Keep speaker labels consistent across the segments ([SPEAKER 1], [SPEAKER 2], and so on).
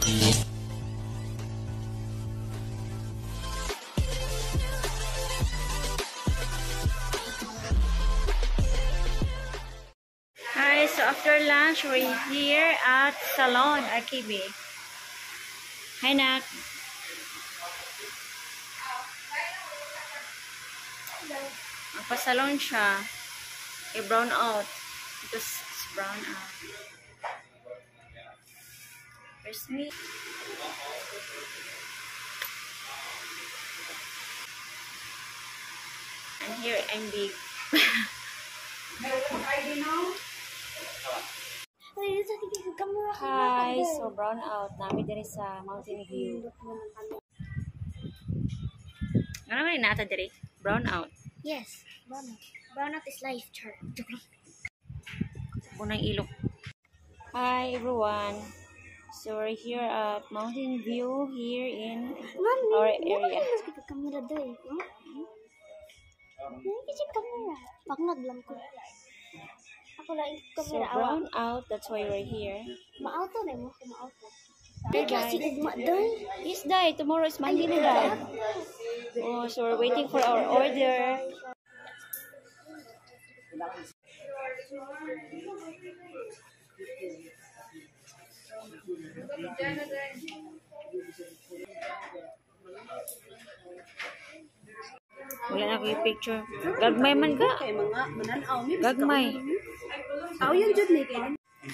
[SPEAKER 1] Hi, so after lunch, we're here at Salon, RKB. Hi, Nak. Magpa-salon siya. I-brown out. Because it's brown out. Here's me. And here, I'm big. Hi, so brown out. Nami diri sa Mountain View. Ano naman nata diri? Brown out.
[SPEAKER 2] Yes, brown out. Brown out is life, chart.
[SPEAKER 1] Unang ilok. Hi everyone. So we're here at Mountain View here in our area.
[SPEAKER 2] Kamera day. Kamera. Pangag lang ko. Ako lang
[SPEAKER 1] So
[SPEAKER 2] kamera.
[SPEAKER 1] brown out, that's why we're here.
[SPEAKER 2] Ma-auto na mo, ma-auto.
[SPEAKER 1] Hey guys. Yes, Dai. Tomorrow is Monday na, Dai. Oh, so we're waiting for our order. Wala na ko yung picture. Gagmay man ka. Gagmay.
[SPEAKER 2] Aw, yung jud ni kay.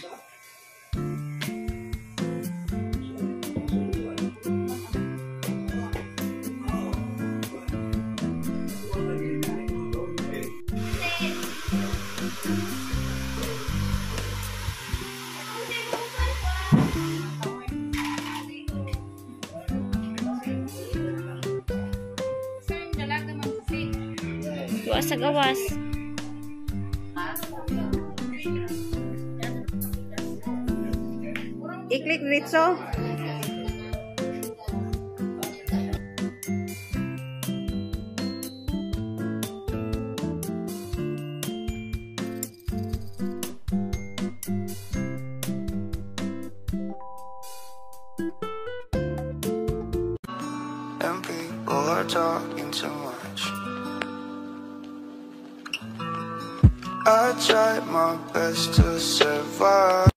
[SPEAKER 1] Tuwa sa gawas.
[SPEAKER 3] I-click dito.
[SPEAKER 4] And people are talking too much. I tried my best to survive.